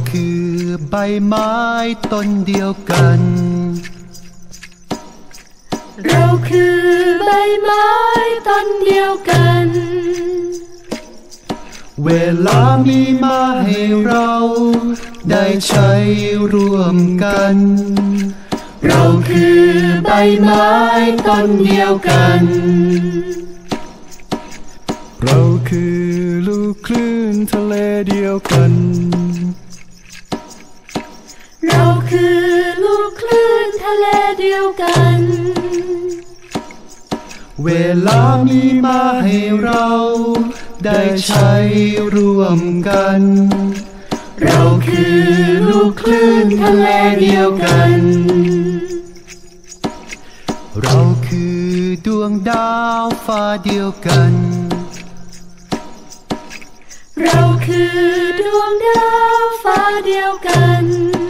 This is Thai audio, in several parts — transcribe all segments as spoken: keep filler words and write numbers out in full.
คือใบไม้ต้นเดียวกันเราคือใบไม้ต้นเดียวกันเวลามีมาให้เราได้ใช้ร่วมกันเราคือใบไม้ต้นเดียวกันเราคือลูกคลื่นทะเลเดียวกันเราคือลูกคลื่นทะเลเดียวกันเวลามีมาให้เราได้ใช้ร่วมกันเราคือลูกคลื่นทะเลเดียวกันเราคือดวงดาวฟ้าเดียวกันเราคือดวงดาวฟ้าเดียวกัน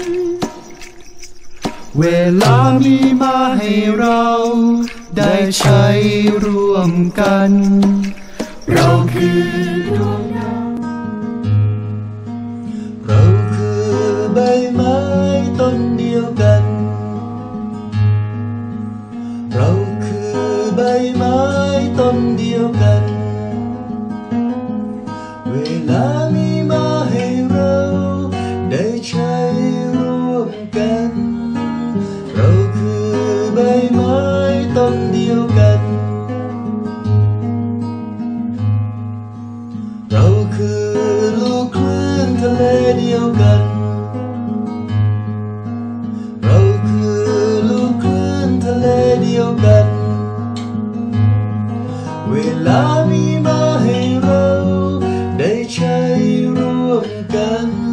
เวลามีมาให้เราได้ใช้ร่วมกันเราคือดวงดาวเราคือใบไม้ต้นเดียวกันเราคือใบไม้ต้นเดียวกันเวลามีมาให้เราได้ใช้ร่วมกันเราคือใบไม้ต้นเดียวกันเราคือลูกคลื่นทะเลเดียวกันเราคือลูกคลื่นทะเลเดียวกันเวลามีมาให้เราได้ใช้ร่วมกัน